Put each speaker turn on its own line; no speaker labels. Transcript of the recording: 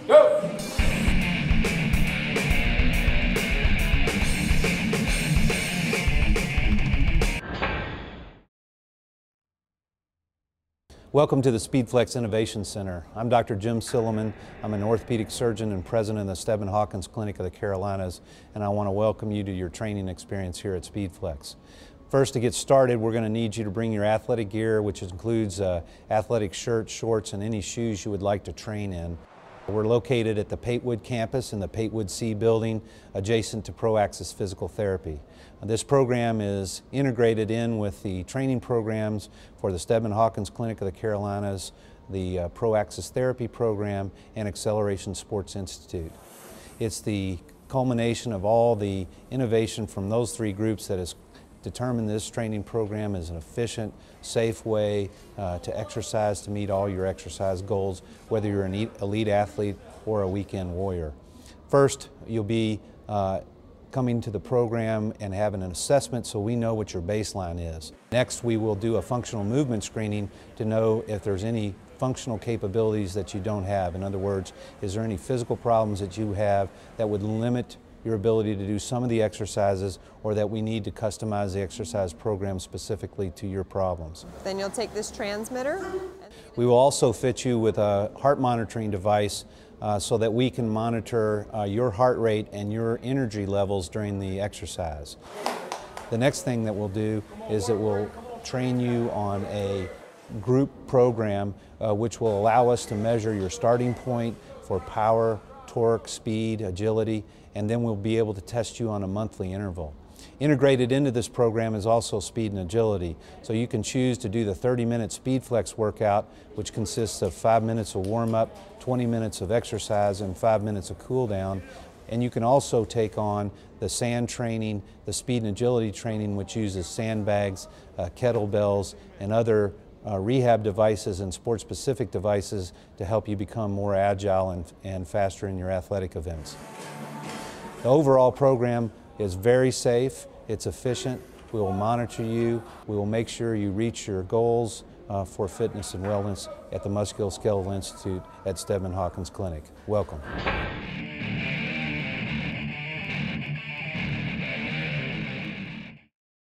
Go!
Welcome to the SpeedFlex Innovation Center. I'm Dr. Jim Silliman. I'm an orthopedic surgeon and president of the Stebbin Hawkins Clinic of the Carolinas, and I want to welcome you to your training experience here at SpeedFlex. First, to get started, we're going to need you to bring your athletic gear, which includes athletic shirts, shorts, and any shoes you would like to train in. We're located at the Patewood campus in the Patewood C building, adjacent to ProAxis Physical Therapy. This program is integrated in with the training programs for the Stebbin Hawkins Clinic of the Carolinas, the ProAxis Therapy Program, and Acceleration Sports Institute. It's the culmination of all the innovation from those three groups that has determined this training program is an efficient, safe way to exercise, to meet all your exercise goals, whether you're an elite athlete or a weekend warrior. First, you'll be coming to the program and having an assessment so we know what your baseline is. Next, we will do a functional movement screening to know if there's any functional capabilities that you don't have. In other words, is there any physical problems that you have that would limit your ability to do some of the exercises, or that we need to customize the exercise program specifically to your problems.
Then you'll take this transmitter.
We will also fit you with a heart monitoring device so that we can monitor your heart rate and your energy levels during the exercise. The next thing that we'll do is that we'll train you on a group program which will allow us to measure your starting point for power, torque, speed, agility, and then we'll be able to test you on a monthly interval. Integrated into this program is also speed and agility. So you can choose to do the 30-minute SpeedFlex workout, which consists of 5 minutes of warm-up, 20 minutes of exercise, and 5 minutes of cool-down. And you can also take on the sand training, the speed and agility training, which uses sandbags, kettlebells, and other rehab devices and sport-specific devices to help you become more agile and faster in your athletic events. The overall program is very safe, it's efficient, we will monitor you, we will make sure you reach your goals for fitness and wellness at the Musculoskeletal Institute at Stebbin Hawkins Clinic. Welcome.